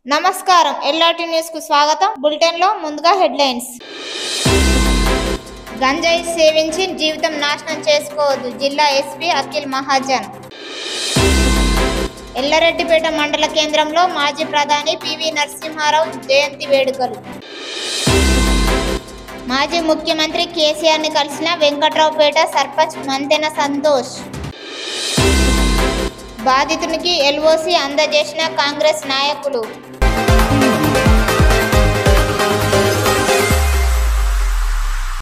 నమస్కారం LRT news కు స్వాగతం. బులెటిన్ లో ముందుగా హెడ్లైన్స్. గంజాయి సేవించి జీవితం నాశనం చేసుకోవద్దు, జిల్లా ఎస్పీ అఖిల్ మహాజన్. ఎల్లారెడ్డిపేట మండల కేంద్రంలో మాజీ ప్రధాని పివి నరసింహారావు జయంతి వేడుకలు. మాజీ ముఖ్యమంత్రి కేసీఆర్ ని కలిసిన వెంకట్రావుపేట సర్పంచ్ మంతెన సంతోష్. బాధితునికి ఎల్ఓసి అందజేసిన కాంగ్రెస్ నాయకులు.